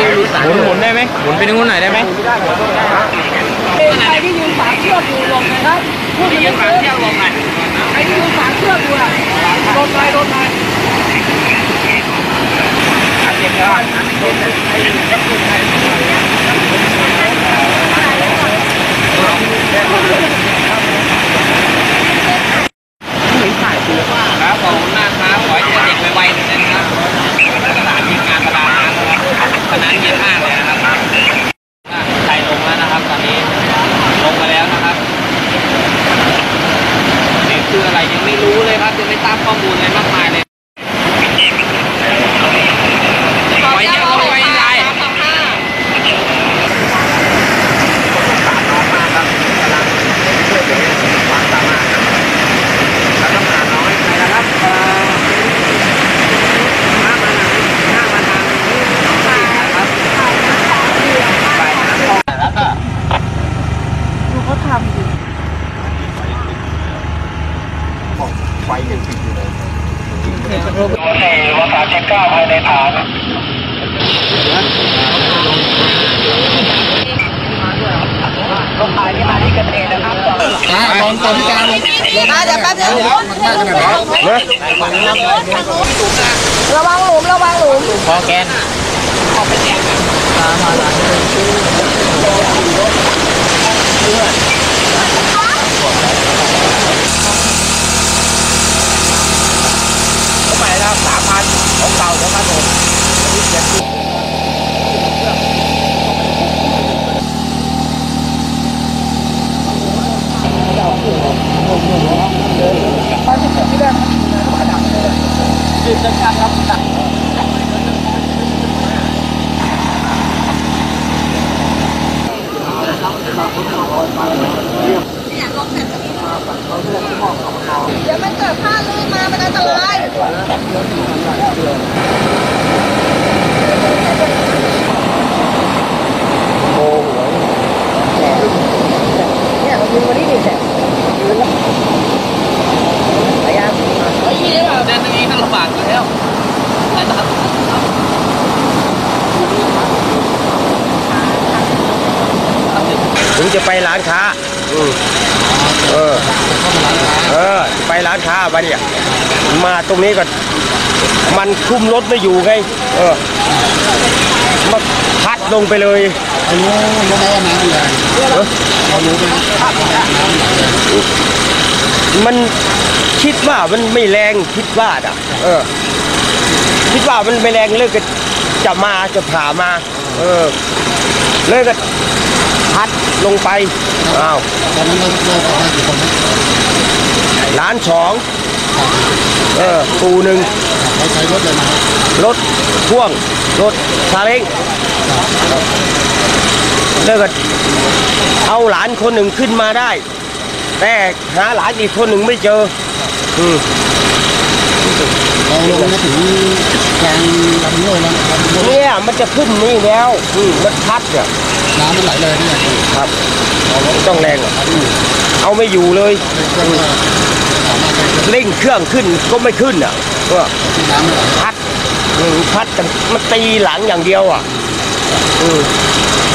หมุนได้ไหมหมุนไปตรงนู้นหน่อยได้ไหมใครที่ยืนฝาเชือกอยู่ลงนะครับผู้ที่ยืนฝาเชือกลงไงใครที่ยืนฝาเชือกอยู่อ่ะโดนไปเจ็บแล้วครับขอบคุณมากครับขอให้เจอเด็กไวๆนะครับสถานที่งานประดาน้ำนะครับสนามเย็นมากเลยนะครับใครลงแล้วนะครับตอนนี้ลงมาแล้วนะครับนี่คืออะไรยังไม่รู้เลยครับยังไม่ทราบข้อมูลอะไรมากมายเลยไว้เยอะไว้ไรไฟยังติดอยู่เลยตัว4วสานเ9ภายในฐานลงถ่ายที่มาที่เกิดเหตุนะครับตอนที่การลงเดี๋ยวแป๊บนึงระวังหลุมพอแกนออกไปแจกไปแล้ว3,000ของเก่านะครับผมเดี๋ยวมันเกิดผ้าลื่นมามันอันตรายโอ้โหเนี่ยเรายืนวันนี้ดิแฉะพยายามเฮ้ยเดินตรงนี้ก็ลำบากแล้วถึงจะไปร้านค้าไปร้านค้ามาเนี่ยมาตรงนี้ก็มันคุมรถไม่อยู่ไงมาพัดลงไปเลยมันคิดว่ามันไม่แรงคิดว่าคิดว่ามันไม่แรงเลยก็จะผ่ามาเลยก็พัดลงไปอ้าวตอนนั้นเราประมาณกี่คนล้าน2ปู1เขาใช้รถเลยนะรถพ่วงรถซาเล้งแล้วก็เอาหลานคนหนึ่งขึ้นมาได้แต่หาหลานอีกคนหนึ่งไม่เจอเราลงมาถึงกลางลำโน้นแล้วเนี่ยมันจะขึ้นนี่แล้วมันพัดเนี่ยน้ำมันไหลเลยนี่ครับต้องแรงเอาไม่อยู่เลยเร่งเครื่องขึ้นก็ไม่ขึ้นก็พัดมันตีหลังอย่างเดียว